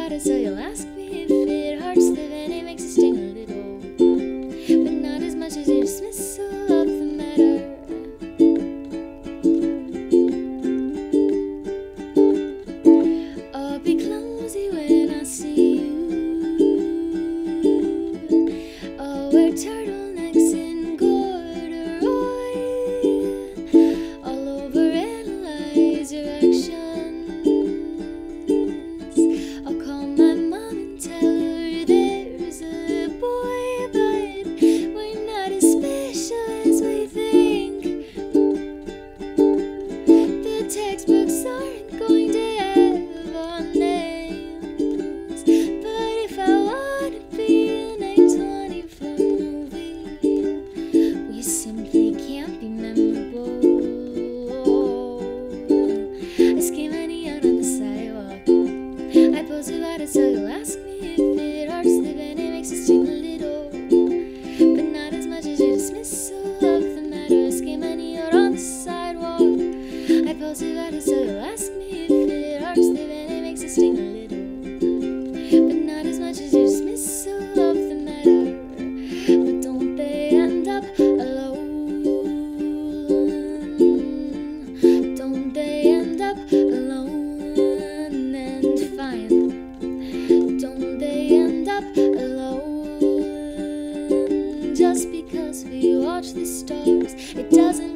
about it, so you'll ask me if it hurts. Then it makes it sting a little, but not as much as your dismissal of the matter. I'll be clumsy when I see you. I'll wear turtlenecks and corduroy. I'll overanalyze your actions. I'll call my mom and tell her there's a boy, but we're not as special as we think. The textbooks aren't going to have our names, but if I want to be an a24 movie, we simply can't be memorable. I scream money out on the sidewalk. I pose about it, so you'll ask me if it hurts. Then it makes it sting a little, but not as much as your dismissal of the matter. I scream money out on the sidewalk. I pose about it, so you'll ask me if it hurts. Then it makes it sting a little, but not as much as your dismissal of the matter. But don't they end up alone? Don't they end up alone and fine? Don't they end up alone? Just because we watch the stars, it doesn't